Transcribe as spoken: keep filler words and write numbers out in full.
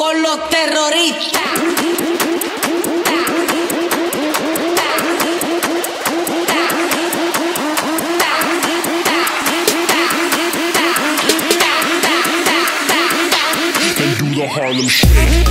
con los terroristas. And do the Harlem Shake.